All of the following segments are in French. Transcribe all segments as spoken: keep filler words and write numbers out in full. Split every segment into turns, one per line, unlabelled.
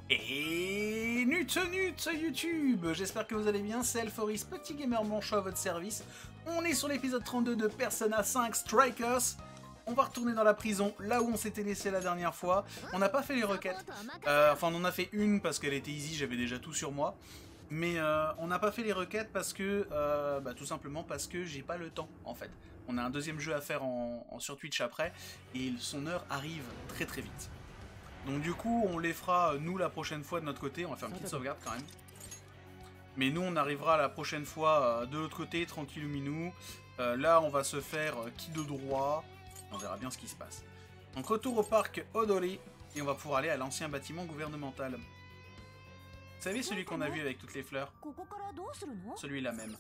Et nut nut YouTube, j'espère que vous allez bien, c'est Alphoris, petit gamer manchot à votre service. On est sur l'épisode trente-deux de Persona cinq Strikers. On va retourner dans la prison, là où on s'était laissé la dernière fois. On n'a pas fait les requêtes, euh, enfin on en a fait une parce qu'elle était easy, j'avais déjà tout sur moi. Mais euh, on n'a pas fait les requêtes parce que, euh, bah, tout simplement parce que j'ai pas le temps en fait. On a un deuxième jeu à faire en, en, sur Twitch après, et son heure arrive très très vite. Donc du coup, on les fera, nous, la prochaine fois de notre côté. On va faire une petite sauvegarde quand même. Mais nous, on arrivera la prochaine fois euh, de l'autre côté, tranquillou minou. Euh, là, on va se faire euh, qui de droit. On verra bien ce qui se passe. Donc retour au parc Odori. Et on va pouvoir aller à l'ancien bâtiment gouvernemental. Vous savez celui qu'on a vu avec toutes les fleurs? Celui-là même.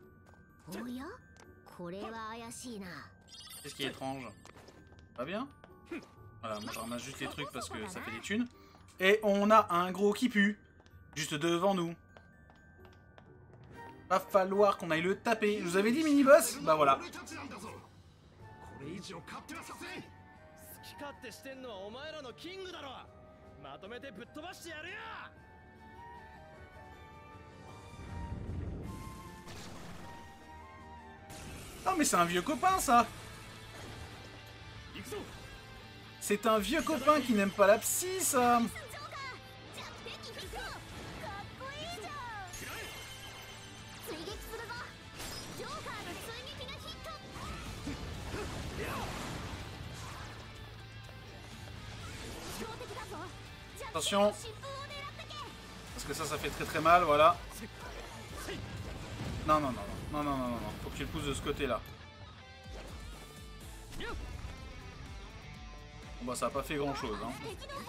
Qu'est-ce qui est étrange? Pas bien? Voilà, moi je ramasse juste les trucs parce que ça fait des thunes. Et on a un gros qui pue, juste devant nous. Va falloir qu'on aille le taper. Je vous avais dit mini-boss? Bah voilà. Oh mais c'est un vieux copain ça. C'est un vieux copain qui n'aime pas la psy, ça. Attention. Parce que ça, ça fait très très mal, voilà. Non, non, non, non, non, non, non, non. Faut que tu le pousses de ce côté-là. Bon bah ça a pas fait grand chose hein.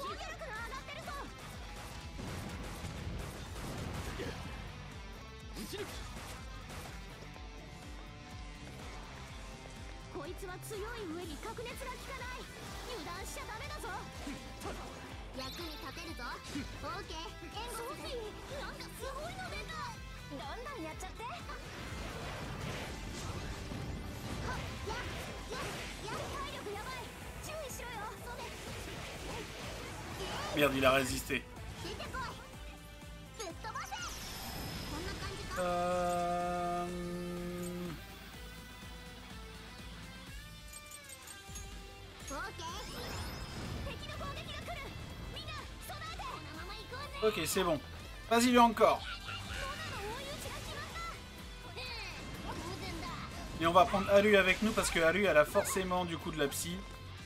Merde, il a résisté. Euh... Ok, c'est bon. Vas-y, lui encore. Et on va prendre Alu avec nous parce que Alu, elle a forcément du coup de la psy.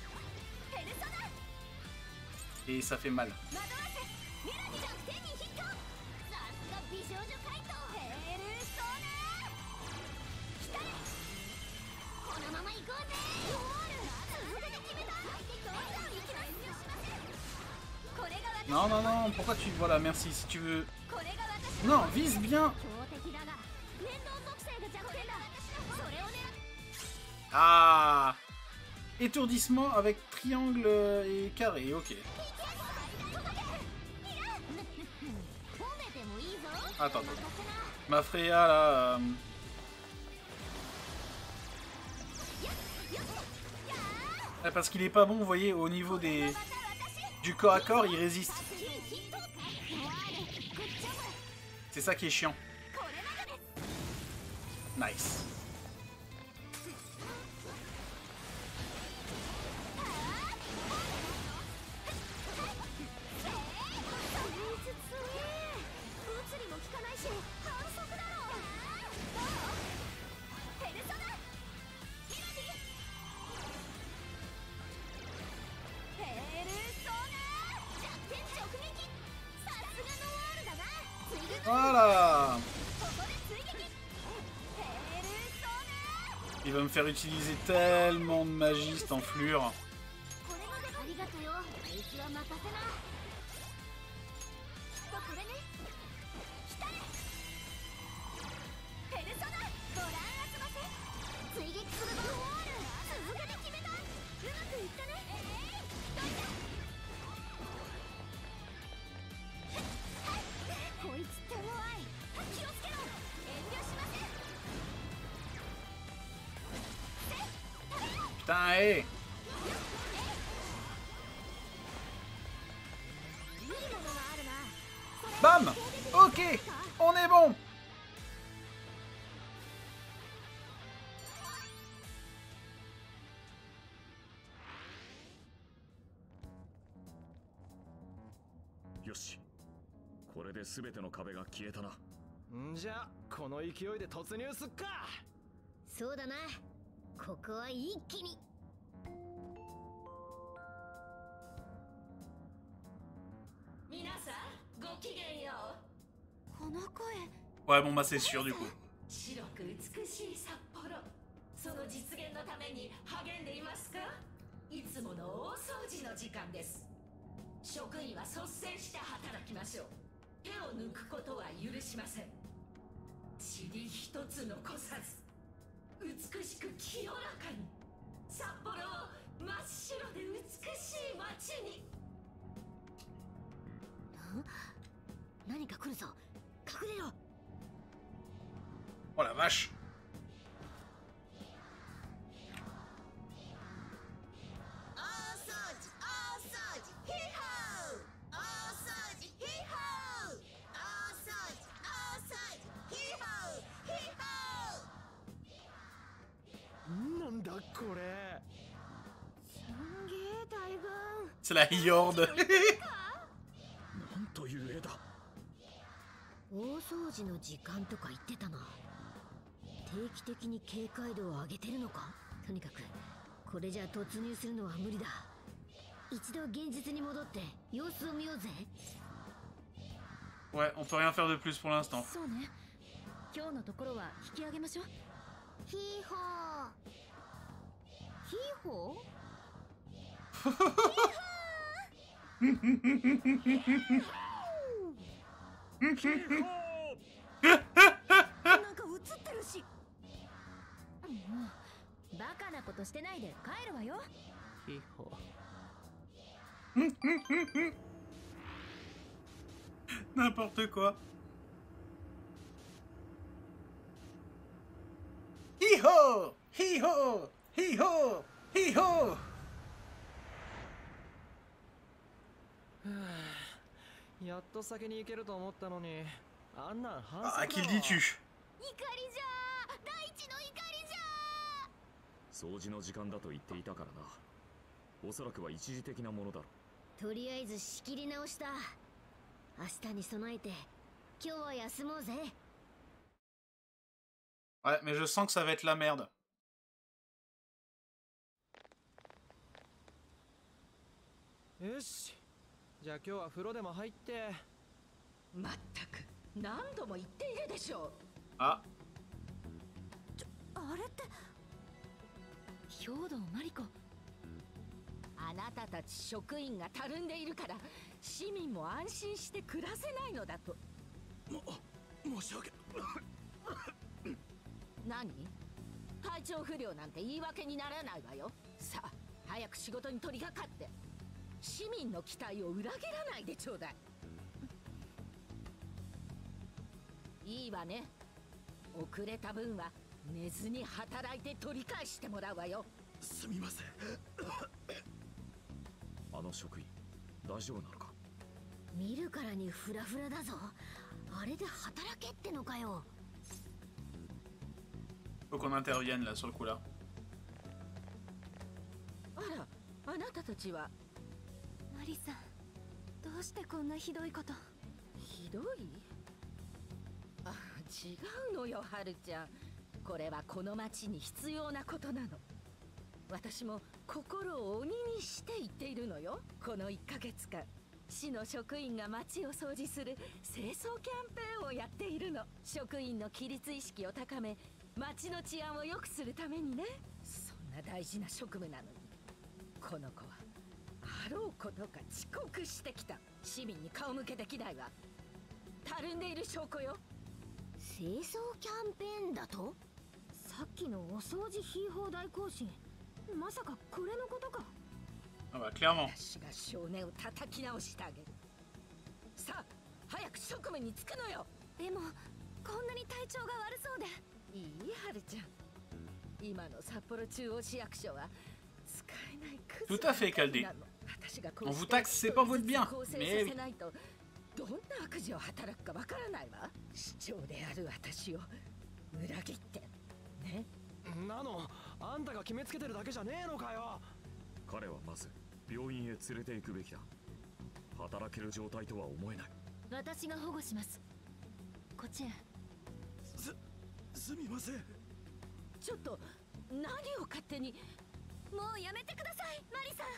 Et ça fait mal. Non, non, non, pourquoi tu... Voilà, merci, si tu veux... Non, vise bien. Ah, étourdissement avec triangle et carré, ok. Attends, attends. Ma Freya, là... Euh... Ah, parce qu'il est pas bon, vous voyez, au niveau des... du corps à corps, il résiste. C'est ça qui est chiant. Nice. Voilà. Il va me faire utiliser tellement de magie cette enflure. Putain, hé!
よし、これで全ての壁が消えたな。
んじゃこの勢いで突入すっか。
そうだな、ここは一気に。
皆さんごきげんよう。この声。
Ouais, bon bah c'est sûr du coup.
白く美しい札幌、その実現のために励んでいますか？いつもの大掃除の時間です。職員は率先して働きましょう。手を抜くことは許しません。塵一つ残さず美しく清らかに札幌を真っ白で美しい街に。
何か来るぞ、隠れろ。
Oh la vache.
なんだこれ。
C'est la horde.
なんという絵だ。
大掃除の時間とか言ってたな。定期的に警戒度を上げてるのか。とにかくこれじゃ突入するのは無理だ。一度現実に戻って様子を見ようぜ。
Ouais, on peut rien faire de plus pour l'instant.
そうね。今日のところは引き上げましょう。ヒーホー。ヒーホー。なんか映ってるし。もうバカなことしてないで帰るわよ。
ヒホ。
N'importe quoi. Hi-ho! Hi-ho! Hi-ho! Hi-ho!
Ah, やっと先に行けると思ったのに、あんなん反
Ah,
則
qu'il
だ
dit
わ。
tu.
怒りじゃー、大地の怒りじゃ
掃除の時間だと言っていたからな。おそらくは一時的なものだろ
ー。とりあえず仕切り直した。明日に備えて今日は休もうぜ。
Ouais, mais je sens que ça va être la merde.
よし、じゃあ今日は風呂でも入って。
まったく何度も言っているでしょう。
Ah.
あれって兵藤真理子。
あなたたち職員がたるんでいるから市民も安心して暮らせないのだと。
も申し訳
何？体調不良なんて言い訳にならないわよ。さあ早く仕事に取り掛かって市民の期待を裏切らないでちょうだい。いいわね。遅れた分は寝ずに働いて取り返してもらうわよ。
すみません。あの職員大丈夫なのか。
見るからにフラフラだぞ。あれで働けってのかよ。
Faut qu'on intervienne là sur le coup là.
あら、あなたたちは。
マリさん、どうしてこんなひどいこと。
ひどい？あ、違うのよ、はるちゃん。これはこの町に必要なことなの。私も心を鬼にして言っているのよ。このいっかげつかん、市の職員が町を掃除する清掃キャンペーンをやっているの。職員の規律意識を高め、町の治安を良くするためにね。そんな大事な職務なのに、この子はあろうことか遅刻してきた。市民に顔向けできないわ。たるんでいる証拠よ。
清掃キャンペーンだと。さっきのお掃除費放題更新、まさかこれのことか。
Ah bah clairement.
私が少年を叩き直してあげる。さあ早く職務に就くのよ。
でもこんなに体調が悪そうで。
いい、はるちゃん。今の札幌中央市役所は使えないクズ
Tout à fait, Caldi.
なの。私がこ
On
う
vous
して
taxe, c'est pas votre bien.
構成
Mais
さ
oui.
せないとどんな悪事を働くかわからないわ。市長である私を裏切ってね。
なの、あんたが決めつけてるだけじゃねえのかよ。
彼はまず病院へ連れて行くべきだ。 働ける状態とは思えない。
私が保護します。こっちへ。
す、すみません。
ちょっと何を勝手に。
もうやめてください、マリさん。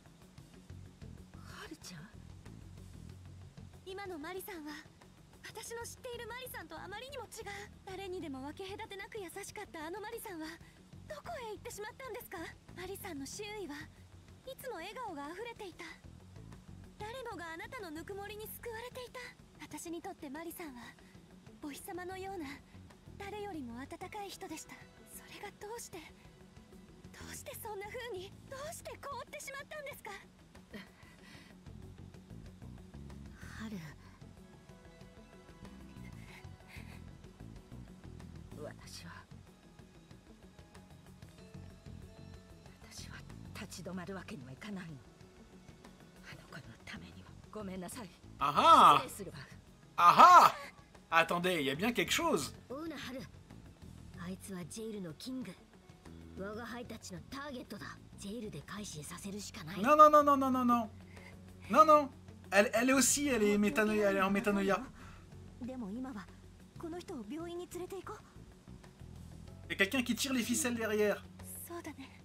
はるちゃん、
今のマリさんは私の知っているマリさんとあまりにも違う。誰にでも分け隔てなく優しかったあのマリさんはどこへ行ってしまったんですか？マリさんの周囲はいつも笑顔があふれていた。誰もがあなたのぬくもりに救われていた。私にとってマリさんはお日様のような誰よりも温かい人でした。それがどうしてどうしてそんな風に、どうして凍ってしまったんですか？
はる、私は私は立ち止まるわけにはいかないの。あの子のためにも。ごめんなさい。
Ah
失礼するわ。
ah ah Attendez, il y a bien quelque chose.
オーナハル、あいつはジェイルのキング。我が輩たちのターゲットだ。ジェイルで改心させるしかない。
Non, non, non, non, non, non, non. Non, non. Elle, elle est aussi, elle est métanoïa, elle est en métanoïa.
でも今はこの人を病院に連れて行こう。
Il y a quelqu'un qui tire les ficelles derrière.
そうだね。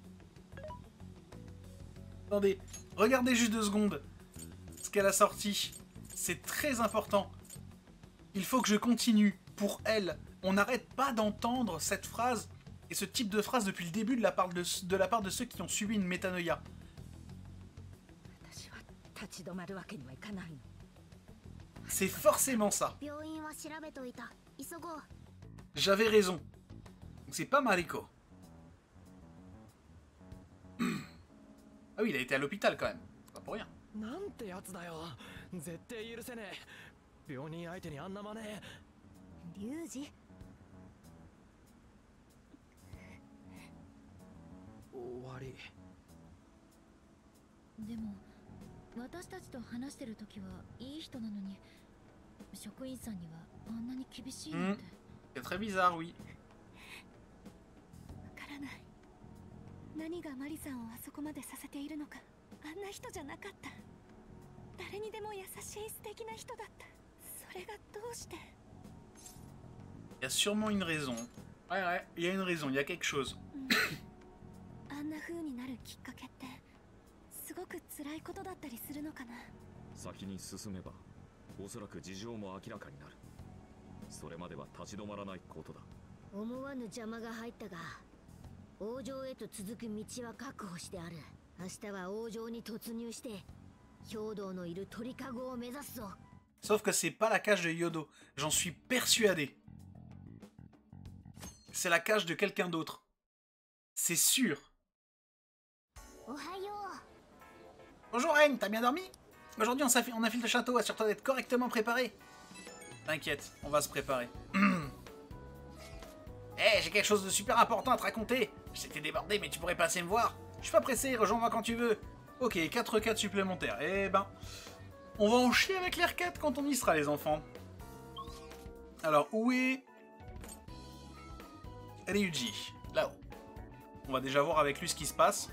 Attendez, regardez juste deux secondes ce qu'elle a sorti. C'est très important. Il faut que je continue. Pour elle, on n'arrête pas d'entendre cette phrase et ce type de phrase depuis le début de la part de, de, la part de ceux qui ont subi une métanoïa.
私は立ち止まるわけにはいかないの。
C'est forcément ça.
病院は調べといた。急ごう。
J'avais raison. Donc c'est pas Mariko. Ah oui, il a été à l'hôpital quand même. C'est pas pour rien.
なんてやつだよ。絶対許せねえ。病人相手にあんな真似。
リュウジ。
終わり。
でも私たちと話してる時はいい人なのに、職員さんにはあんなに厳しいなんて。
C'est très bizarre, oui.
わからない。何がマリさんをあそこまでさせているのか。あんな人じゃなかった。誰にでも優しい素敵な人だった。それがどうして。
Il y a sûrement une raison. Ouais, ouais, il y a une raison, il y a quelque chose.
あんな風になるきっかけってすごく辛いことだったりするのかな。
先に進めばおそらく事情も明らかになる。それまでは立ち止まらないことだ。
思わぬ邪魔が入ったが、王城へと続く道は確保してある。明日は王城に突入して兵道のいる鳥かごを目指すぞ。
Sauf que c'est pas la cage de Yodo. J'en suis persuadé. C'est la cage de quelqu'un d'autre. C'est sûr.
おはよう。
Bonjour Reine, t'as bien dormi? Aujourd'hui on, on affile le château, assure-toi d'être correctement préparé. T'inquiète, on va se préparer. Eh, hey, j'ai quelque chose de super important à te raconter. J'étais débordé mais tu pourrais passer me voir. Je suis pas pressé, rejoins-moi quand tu veux. Ok, quatre quêtes supplémentaires. Eh ben, on va en chier avec les requêtes quand on y sera les enfants. Alors, où est Ryuji? Là-haut. On va déjà voir avec lui ce qui se passe.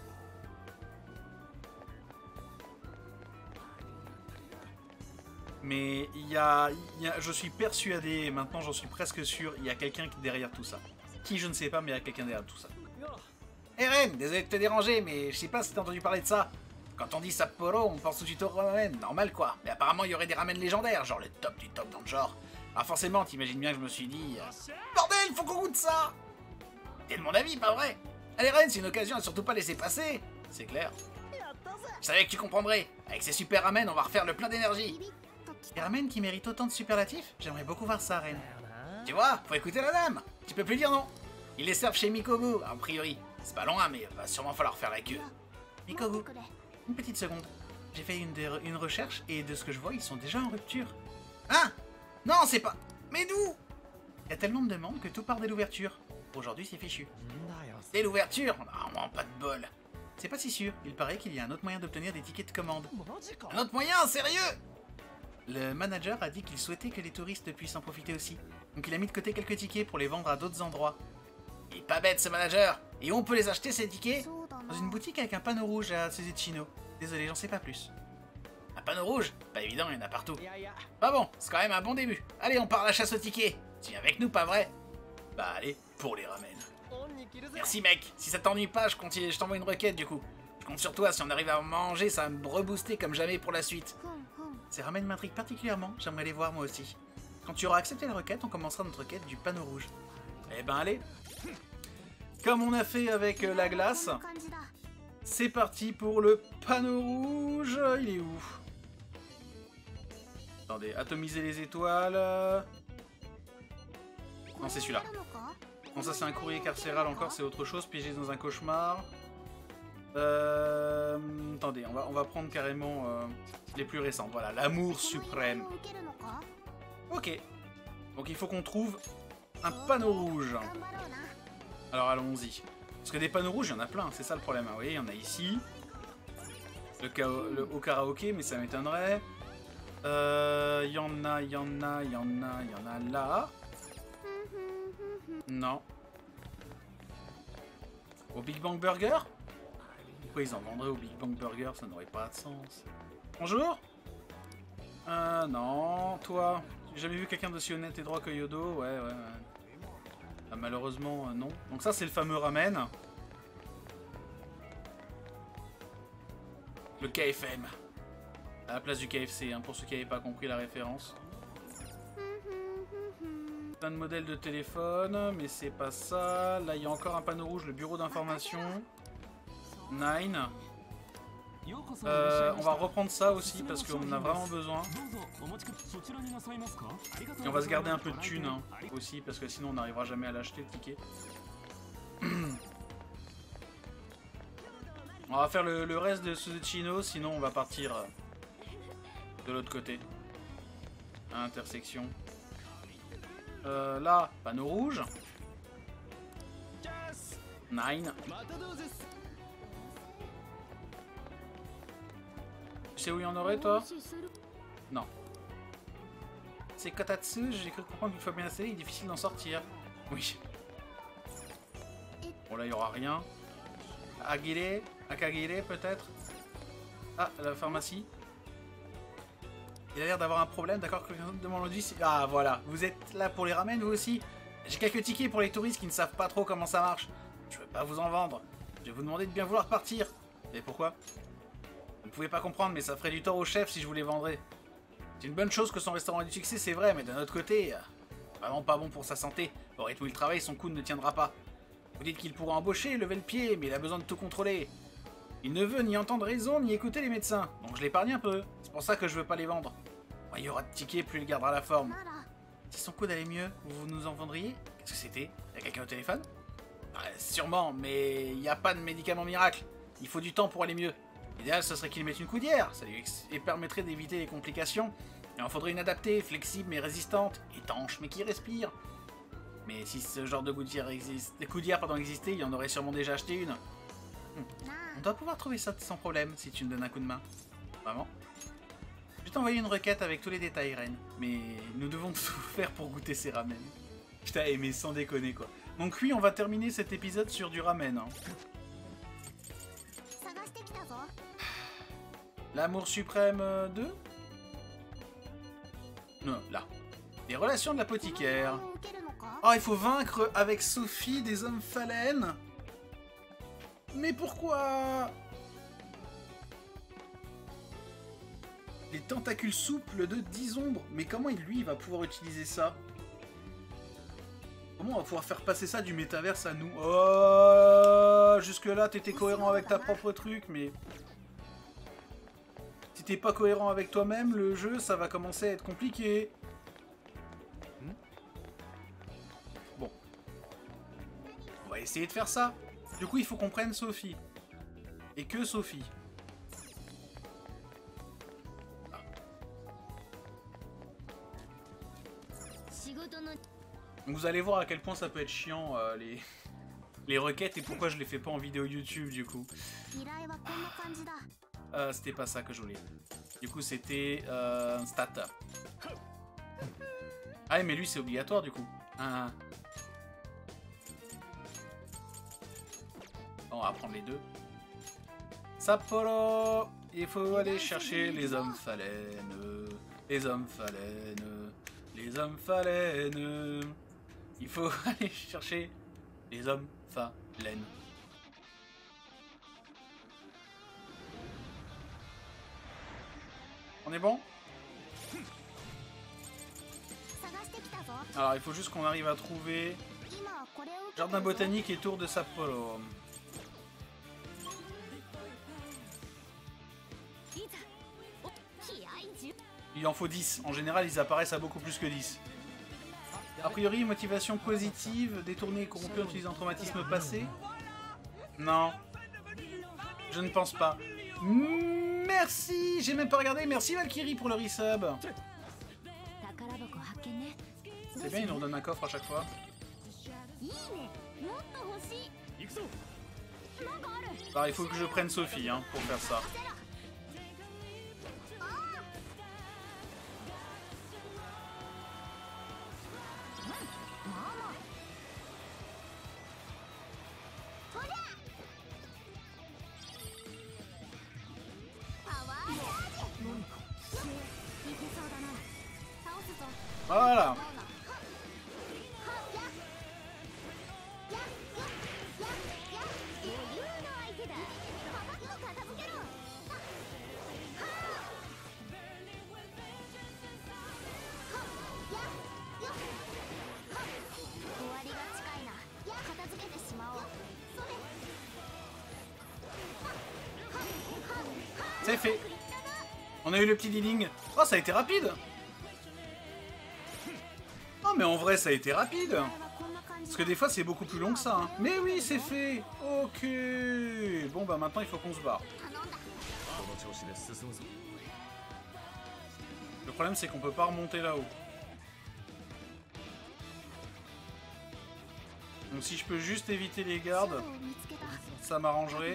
Mais il y a, il y a... Je suis persuadé, maintenant j'en suis presque sûr, il y a quelqu'un derrière tout ça. Qui je ne sais pas, mais il y a quelqu'un derrière tout ça. Hé hey Ren, désolé de te déranger, mais je sais pas si t'as entendu parler de ça. Quand on dit Sapporo, on pense tout de suite au ramen, normal quoi. Mais apparemment il y aurait des ramen légendaires, genre le top du top dans le genre. Alors forcément, t'imagines bien que je me suis dit... Euh, bordel, faut qu'on goûte ça. T'es de mon avis, pas vrai? Allez Ren, c'est une occasion à surtout pas laisser passer. C'est clair. Je savais que tu comprendrais. Avec ces super ramen, on va refaire le plein d'énergie. Des ramen qui méritent autant de superlatifs? J'aimerais beaucoup voir ça, Ren. Tu vois, faut écouter la dame. Tu peux plus dire non. Ils les servent chez Mikobu, a priori. C'est pas loin, mais il va sûrement falloir faire la queue. Mikobu, une petite seconde. J'ai fait une, une recherche et de ce que je vois, ils sont déjà en rupture. Hein? Non, c'est pas... Mais d'où? Il y a tellement de demandes que tout part dès l'ouverture. Aujourd'hui, c'est fichu. Dès l'ouverture? Non, pas de bol. C'est pas si sûr. Il paraît qu'il y a un autre moyen d'obtenir des tickets de commande. Un autre moyen? Sérieux? Le manager a dit qu'il souhaitait que les touristes puissent en profiter aussi. Donc il a mis de côté quelques tickets pour les vendre à d'autres endroits. Il est pas bête ce manager. Et on peut les acheter ces tickets? Dans une boutique avec un panneau rouge à Suzutshino. Désolé, j'en sais pas plus. Un panneau rouge? Pas évident, il y en a partout.
いやいや
Bah bon, c'est quand même un bon début. Allez, on part à la chasse au ticket. Tu viens avec nous, pas vrai? Bah allez, pour les ramen.
オンに着るぜ
Merci mec, si ça t'ennuie pas, je, continue, je t'envoie une requête du coup. Je compte sur toi, si on arrive à manger, ça va me rebooster comme jamais pour la suite. Ces ramen m'intriguent particulièrement, j'aimerais les voir moi aussi. Quand tu auras accepté la requête, on commencera notre quête du panneau rouge. Eh ben allez. Comme on a fait avec euh, la glace, c'est parti pour le panneau rouge. Il est où? Attendez, atomiser les étoiles. Non, c'est celui-là. Non, ça c'est un courrier carcéral encore, c'est autre chose. Piégé dans un cauchemar. Euh... Attendez, on va, on va prendre carrément euh, les plus récents. Voilà, l'amour suprême. Ok. Donc il faut qu'on trouve un panneau rouge. Alors allons-y. Parce que des panneaux rouges, il y en a plein, c'est ça le problème. Vous voyez, il y en a ici. Le, le au karaoké, mais ça m'étonnerait. Euh, il y en a, il y en a, il y en a, il y en a là. Non. Au Big Bang Burger? Pourquoi ils en vendraient au Big Bang Burger? Ça n'aurait pas de sens. Bonjour? Euh, non. Toi? J'ai jamais vu quelqu'un d'aussi honnête et droit que Yodo? Ouais, ouais, ouais. Ah, malheureusement, euh, non. Donc ça, c'est le fameux ramen. Le K F M. À la place du K F C, hein, pour ceux qui n'avaient pas compris la référence. Plein de modèles de téléphone, mais c'est pas ça. Là, il y a encore un panneau rouge, le bureau d'information. Nine. Euh, on va reprendre ça aussi parce qu'on en a vraiment besoin. Et on va se garder un peu de thunes hein, aussi parce que sinon on n'arrivera jamais à l'acheter le ticket. On va faire le, le reste de Suzuchino, sinon on va partir euh, de l'autre côté. À intersection. Euh, là, panneau rouge. Nine. Tu sais où il y en aurait, toi? Non. C'est Kotatsu, j'ai cru comprendre qu'une fois bien installé, il est difficile d'en sortir. Oui. Bon, là, il n'y aura rien. Agire, Akagire, peut-être. Ah, la pharmacie. Il a l'air d'avoir un problème, d'accord, que quelqu'un demande lui. Ah, voilà. Vous êtes là pour les ramen, vous aussi? J'ai quelques tickets pour les touristes qui ne savent pas trop comment ça marche. Je veux pas vous en vendre. Je vais vous demander de bien vouloir partir. Et pourquoi? Vous ne pouvez pas comprendre, mais ça ferait du tort au chef si je vous les vendrais. C'est une bonne chose que son restaurant ait du succès, c'est vrai, mais d'un autre côté, vraiment pas bon pour sa santé. Au rythme où il travaille, son coude ne tiendra pas. Vous dites qu'il pourra embaucher, lever le pied, mais il a besoin de tout contrôler. Il ne veut ni entendre raison, ni écouter les médecins. Donc je l'épargne un peu. C'est pour ça que je veux pas les vendre. Moins il y aura de tickets, plus il gardera la forme. Si son coude allait mieux, vous nous en vendriez? Qu'est-ce que c'était? Il y a quelqu'un au téléphone? Bah, sûrement, mais il n'y a pas de médicament miracle. Il faut du temps pour aller mieux. L'idéal, ce serait qu'il mette une coudière. Ça lui permettrait d'éviter les complications. Il en faudrait une adaptée, flexible mais résistante, étanche mais qui respire. Mais si ce genre de coudière, existe, de coudière pardon, existait, il y en aurait sûrement déjà acheté une. Hum. On doit pouvoir trouver ça sans problème si tu me donnes un coup de main. Vraiment. Je vais t'envoyer une requête avec tous les détails, Ren. Mais nous devons tout faire pour goûter ces ramen. Putain, mais sans déconner quoi. Donc oui, on va terminer cet épisode sur du ramen. Hein. L'amour suprême deux? Non, là. Les relations de l'apothicaire. Oh, il faut vaincre avec Sophie des hommes phalènes. Mais pourquoi? Les tentacules souples de dix ombres. Mais comment lui, il va pouvoir utiliser ça? Comment on va pouvoir faire passer ça du métaverse à nous? Oh, jusque là, t'étais cohérent avec ta propre truc, mais... Si t'es pas cohérent avec toi-même, le jeu, ça va commencer à être compliqué. Bon. On va essayer de faire ça. Du coup, il faut qu'on prenne Sophie. Et que Sophie. Ah. Donc vous allez voir à quel point ça peut être chiant, euh, les... les requêtes, et pourquoi je les fais pas en vidéo YouTube, du coup. Euh, c'était pas ça que je voulais. Du coup, c'était euh, stat. Ah, mais lui, c'est obligatoire, du coup. Ah. Bon, on va prendre les deux. Sapporo. Il faut aller chercher les hommes phalènes. Les hommes phalènes. Les hommes phalènes. Il faut aller chercher les hommes phalènes. On est bon? Alors il faut juste qu'on arrive à trouver jardin botanique et tour de Sapporo. Il en faut dix. En général, ils apparaissent à beaucoup plus que dix. A priori, motivation positive, détourner et corrompu en utilisant un traumatisme passé. Non. Je ne pense pas. Merci. J'ai même pas regardé. Merci Valkyrie pour le resub. C'est bien, il nous redonne un coffre à chaque fois. Alors, il faut que je prenne Sophie hein, pour faire ça. Voilà. C'est fait. On a eu le petit dealing. Oh, ça a été rapide. Oh, mais en vrai, ça a été rapide. Parce que des fois, c'est beaucoup plus long que ça. Hein. Mais oui, c'est fait. Ok. Bon, bah maintenant, il faut qu'on se barre. Le problème, c'est qu'on peut pas remonter là-haut. Donc si je peux juste éviter les gardes, ça m'arrangerait.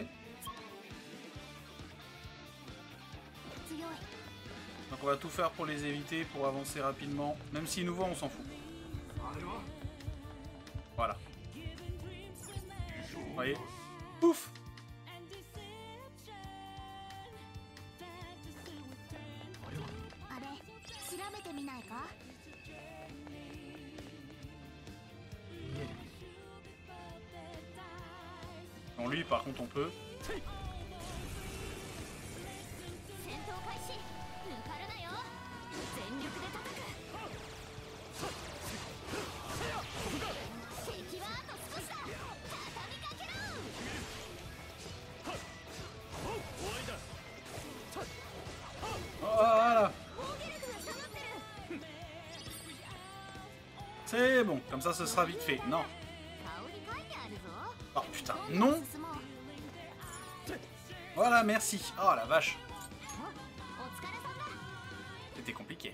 Donc on va tout faire pour les éviter, pour avancer rapidement. Même s'ils nous voient, on s'en fout. Voilà. Vous voyez? Pouf! Bon, lui, par contre, on peut. Voilà. C'est bon, comme ça, ce sera vite fait. Non. Oh putain, non. Voilà, merci. Oh la vache. C'était compliqué.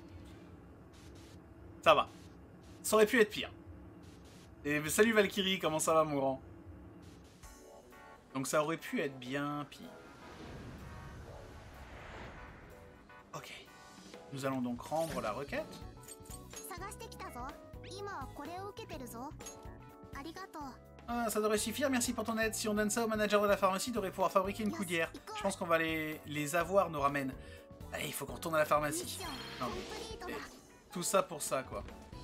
Ça va. Ça aurait pu être pire. Et salut Valkyrie, comment ça va mon grand? Donc ça aurait pu être bien pire. Ok. Nous allons donc rendre la requête. Ah, ça devrait suffire, merci pour ton aide. Si on donne ça au manager de la pharmacie, il devrait pouvoir fabriquer une coudière. Je pense qu'on va les, les avoir, nous ramène. Allez, il faut qu'on retourne à la pharmacie. Non, mais, tout ça pour ça, quoi.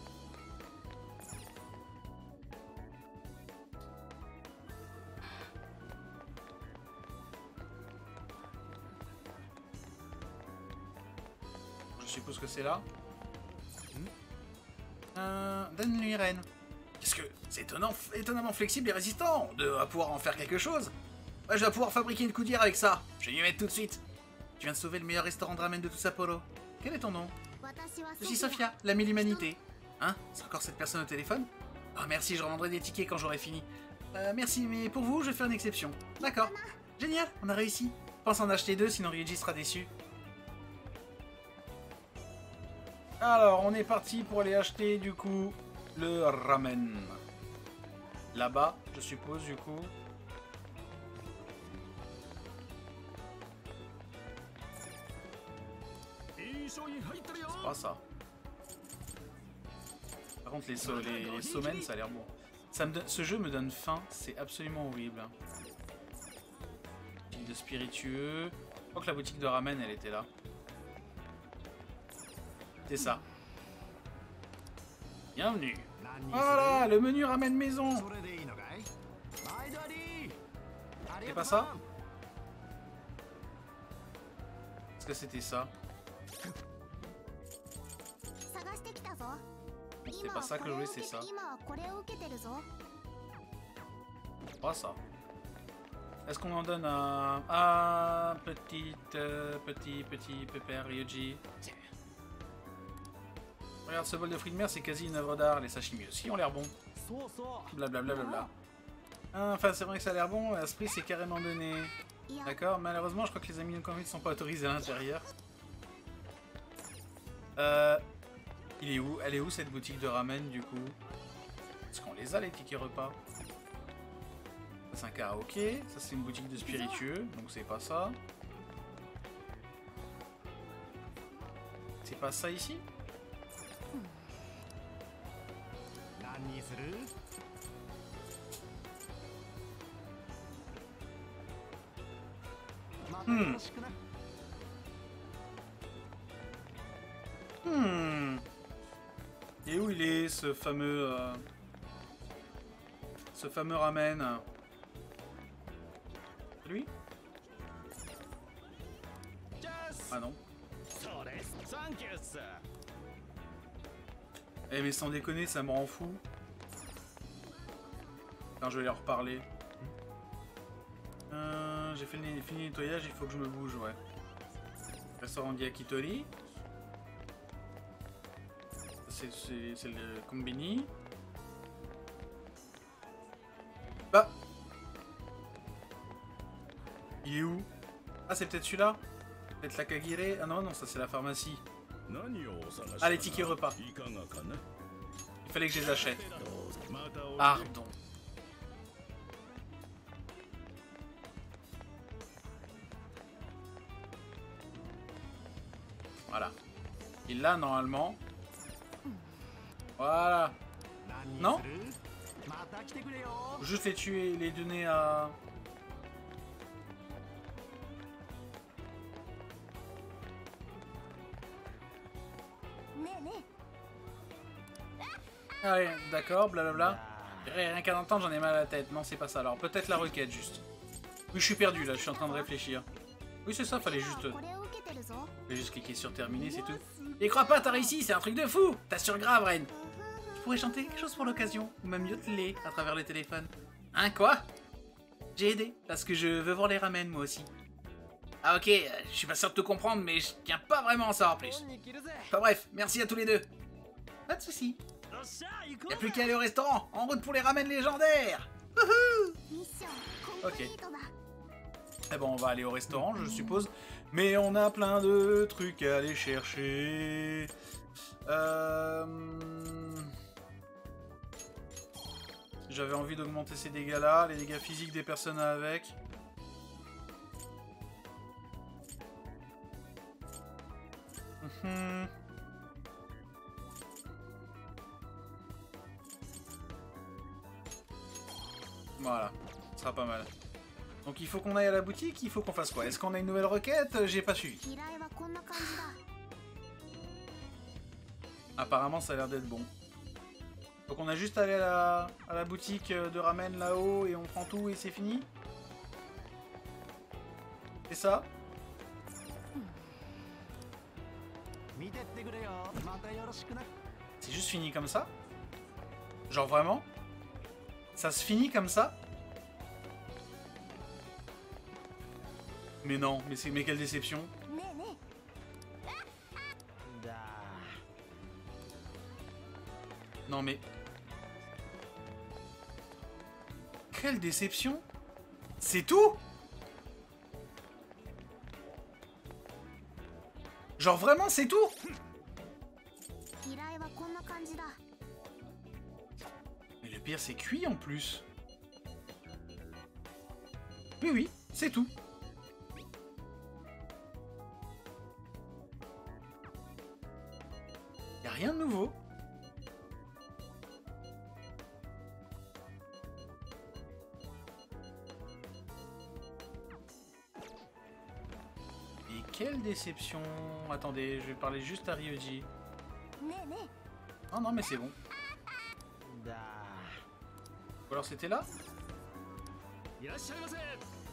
Je suppose que c'est là. Euh, donne-lui reine. Qu'est-ce que... C'est étonnant, étonnamment flexible et résistant. De à pouvoir en faire quelque chose. Ouais, je vais pouvoir fabriquer une coudière avec ça. Je vais y mettre tout de suite. Tu viens de sauver le meilleur restaurant de ramen de tout Sapporo. Quel est ton nom? Je suis Sophia, l'amie de l'humanité. Hein? C'est encore cette personne au téléphone? Ah oh, merci, je revendrai des tickets quand j'aurai fini. Euh, merci, mais pour vous, je vais faire une exception. D'accord. Génial, on a réussi. Pense en acheter deux, sinon Ryuji sera déçu. Alors, on est parti pour aller acheter, du coup, le ramen. Là-bas, je suppose, du coup. C'est pas ça. Par contre, les, so les, les somen, ça a l'air bon. Ça me donne, ce jeu me donne faim, c'est absolument horrible. De spiritueux. crois que la boutique de ramen, elle était là. C'est ça. Bienvenue. Voilà, le menu ramen maison. C'est pas ça? Est-ce que c'était ça? C'est pas ça que je voulais, c'est ça. Pas ça. Est-ce qu'on en donne un... Ah, petite... Euh, petit, petit pépère Ryoji. Regarde, ce bol de fruits de mer, c'est quasi une œuvre d'art. Les sashimi aussi ont l'air bons. Blablabla. Bla, bla, bla. Ah, enfin, c'est vrai que ça a l'air bon. À ce prix, c'est carrément donné. D'accord, malheureusement, je crois que les amis no ne sont pas autorisés à l'intérieur. Euh... Il est où? Elle est où cette boutique de ramen du coup? Est-ce qu'on les a les tickets repas? Ça c'est un karaoké, ça c'est une boutique de spiritueux, donc c'est pas ça. C'est pas ça ici? Hmm. Hmm. Et où il est ce fameux euh, ce fameux ramen? Lui? Ah non. Eh mais sans déconner, ça me rend fou. Quand je vais leur reparler. Euh, J'ai fait le, fini le nettoyage, il faut que je me bouge, ouais. Restaurant Diakitori. C'est le combini. Bah. Il est où? Ah, c'est peut-être celui-là? Peut-être la Kagire? Ah non, non, ça c'est la pharmacie. Ah, les tickets repas. Il fallait que je les achète. Pardon. Voilà. Et là, normalement... Voilà. Non? Juste les tuer, les donner à... Ah ouais, d'accord, blablabla. Rien qu'à l'entendre, j'en ai mal à la tête. Non, c'est pas ça. Alors, peut-être la requête, juste. Oui, je suis perdu, là. Je suis en train de réfléchir. Oui, c'est ça, fallait juste... Fallait juste cliquer sur terminer, c'est tout. Et crois pas, t'as réussi, c'est un truc de fou. T'assures grave, Ren. Tu pourrais chanter quelque chose pour l'occasion. Ou même yodeler à travers le téléphone. Hein, quoi? J'ai aidé, parce que je veux voir les ramen, moi aussi. Ah ok, je suis pas sûr de te comprendre, mais je tiens pas vraiment à en savoir plus. Enfin bref, merci à tous les deux. Pas de soucis. Y'a plus qu'à aller au restaurant, en route pour les ramen légendaires. Wouhou. Ok. Eh bon, on va aller au restaurant, je suppose. Mais on a plein de trucs à aller chercher. Euh... J'avais envie d'augmenter ces dégâts-là, les dégâts physiques des personnes avec. Mmh. Voilà, ce sera pas mal. Donc il faut qu'on aille à la boutique, il faut qu'on fasse quoi? Est-ce qu'on a une nouvelle requête? J'ai pas suivi. Apparemment ça a l'air d'être bon. Donc on a juste à aller à la, à la boutique de ramen là-haut et on prend tout et c'est fini? C'est ça? C'est juste fini comme ça? Genre vraiment? Ça se finit comme ça? Mais non, mais c'est mais quelle déception. Non mais... Quelle déception. C'est tout? Genre vraiment c'est tout? Mais le pire c'est cuit en plus. Oui oui, c'est tout. Y a rien de nouveau. Quelle déception. Attendez, je vais parler juste à Ryoji.
ねえね
Oh non, mais c'est bon.
だ
Ou alors c'était là?
いらっしゃいませ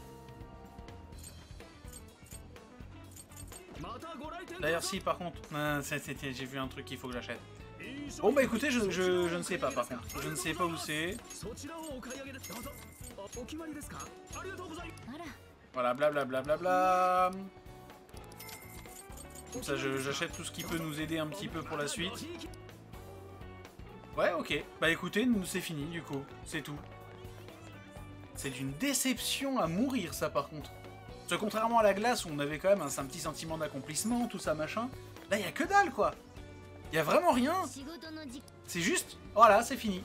またご来店
D'ailleurs, si, par contre, euh, c'est- c'était- j'ai vu un truc qu'il faut que j'achète. Bon, bah écoutez, je, je, je ne sais pas, par contre. Je ne sais pas où c'est.
そちらをお買い上げですどうぞあお決まりですかありがとうございます
あら
Voilà, blablabla. Bla, bla, bla, bla. Comme ça, je- j'achète tout ce qui peut nous aider un petit peu pour la suite. Ouais, ok. Bah écoutez, nous, c'est fini, du coup. C'est tout. C'est d'une déception à mourir, ça, par contre. Parce que contrairement à la glace, où on avait quand même un, un petit sentiment d'accomplissement, tout ça, machin, là, il y a que dalle, quoi. Il y a vraiment rien.
仕事の時
C'est juste... Voilà, c'est fini.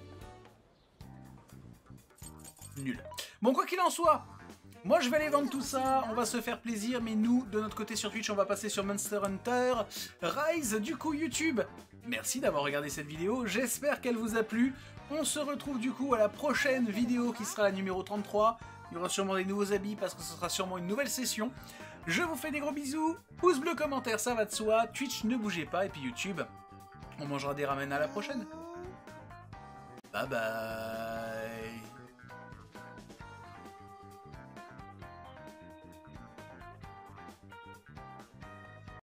Nul. Bon, quoi qu'il en soit, moi, je vais aller vendre tout ça, on va se faire plaisir, mais nous, de notre côté sur Twitch, on va passer sur Monster Hunter Rise. Du coup, YouTube, merci d'avoir regardé cette vidéo, j'espère qu'elle vous a plu. On se retrouve du coup à la prochaine vidéo qui sera la numéro trente-trois. Il y aura sûrement des nouveaux habits parce que ce sera sûrement une nouvelle session. Je vous fais des gros bisous, pouce bleu, commentaire, ça va de soi. Twitch, ne bougez pas, et puis YouTube, on mangera des ramen à la prochaine. Bye bye.